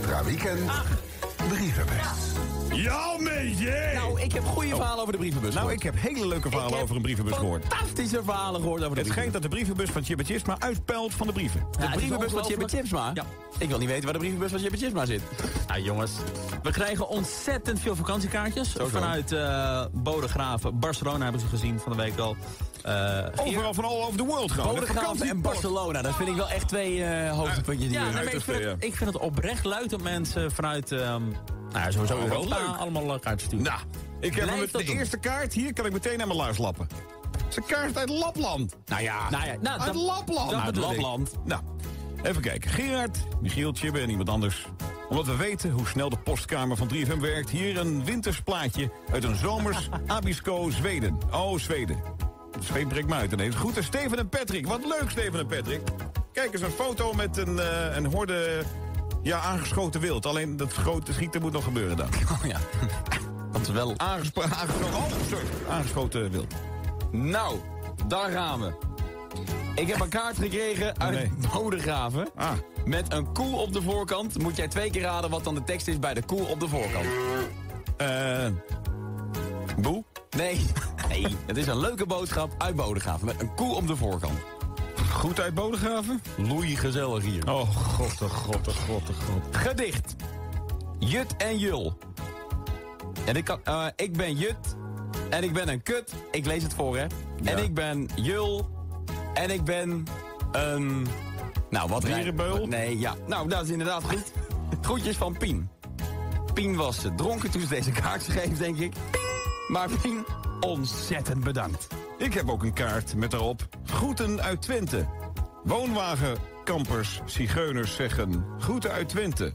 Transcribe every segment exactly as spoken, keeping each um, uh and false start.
Extra Weekend. Ach. Brievenbus. Ja, meisje! Nou, ik heb goede verhalen over de brievenbus Nou, gehoord. ik heb hele leuke verhalen over een brievenbus gehoord. Fantastische verhalen gehoord over de Het schijnt dat de brievenbus van Chibbe Chipsma uitpelt van de brieven. De Ja, brievenbus van Chibbe Chipsma? Ja. Ik wil niet weten waar de brievenbus van Chibbe Chipsma zit. Nou jongens, we krijgen ontzettend veel vakantiekaartjes. Zo, zo. Vanuit uh, Bodegraven. Barcelona hebben ze gezien van de week al. Uh, Overal van all over the world gaan. Bodegraven en Barcelona, dat vind ik wel echt twee uh, hoogtepuntjes. ja, die nee, maar ik, vind het, ik vind het oprecht luid dat mensen vanuit um, nou ja, sowieso oh, Europa leuk. allemaal uh, kaartjes sturen. Nou, ik heb Blijf hem dat de doen. eerste kaart. Hier kan ik meteen aan mijn luis lappen. Het is een kaart uit Lapland. Nou ja, Nou ja, nou, Uit dat- Lapland. dat Uit bedoel ik. Lapland. Nou, even kijken. Gerard, Michiel, Chibbe en iemand anders. Omdat we weten hoe snel de postkamer van drie F M werkt... hier een wintersplaatje uit een zomers Abisko, Zweden. Oh, Zweden. Zweet breekt me uit ineens. Goed, en Steven en Patrick. Wat leuk, Steven en Patrick. Kijk eens, een foto met een, uh, een horde ja, aangeschoten wild. Alleen dat grote schieten moet nog gebeuren dan. oh ja. Dat is wel... Aangespo aangeschoten, oh, sorry. Aangeschoten wild. Nou, daar gaan we. Ik heb een kaart gekregen uit Nee. Bodegraven. Ah. Met een koe op de voorkant. Moet jij twee keer raden wat dan de tekst is bij de koe op de voorkant. Eh... Boe? Nee, nee, het is een leuke boodschap uit Bodegraven. Met een koe op de voorkant. Goed uit Bodegraven? Loei gezellig hier. Oh, god, oh, god, oh, god, oh, god. Gedicht. Jut en Jul. En ik, kan, uh, ik ben Jut. En ik ben een kut. Ik lees het voor, hè. Ja. En ik ben Jul. En ik ben een... Nou, wat... Dierenbeul? Nee, ja. Nou, dat is inderdaad goed. Groetjes van Pien. Pien was dronken toen ze deze kaart schreef, denk ik. Maar Pien, ontzettend bedankt. Ik heb ook een kaart met daarop groeten uit Twente. Woonwagenkampers, zigeuners zeggen groeten uit Twente.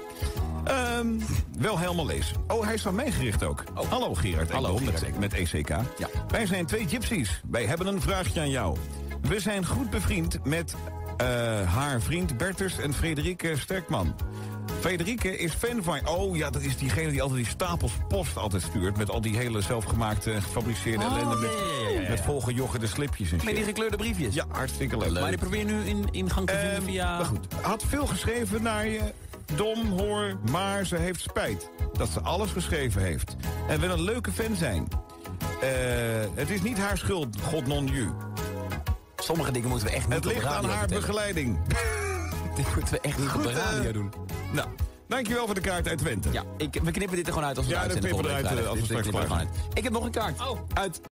Um, wel helemaal lezen. Oh, hij is van mij gericht ook. Oh. Hallo Gerard. Hallo, Met, Gerard. met E C K. Ja. Wij zijn twee gypsies. Wij hebben een vraagje aan jou. We zijn goed bevriend met uh, haar vriend Bertus en Frederike Sterkman. Frederike is fan van... Oh ja, dat is diegene die altijd die stapels post altijd stuurt... met al die hele zelfgemaakte, gefabriceerde Oh, ellende... met, ja, ja, ja, ja. met volgejoggede slipjes en Met die shit. gekleurde briefjes. Ja, hartstikke leuk. Maar die probeer je nu in, in gang te vinden Ehm, via... Maar goed, had veel geschreven naar je. Dom, hoor, maar ze heeft spijt. Dat ze alles geschreven heeft. En wil een leuke fan zijn. Eh, het is niet haar schuld, god non ju. Sommige dingen moeten we echt niet Het op ligt aan radio haar vertellen. begeleiding. Dit moeten we echt niet Goed, op de radio eh, doen. Nou, dankjewel voor de kaart uit Twente. Ja, ik, we knippen dit er gewoon uit als we Ja, het dat uitzenden knippen we volgende eruit, week eh, als we vrijdag. straks Dit knippen klaar gewoon uit. Ik heb nog een kaart. Oh. Uit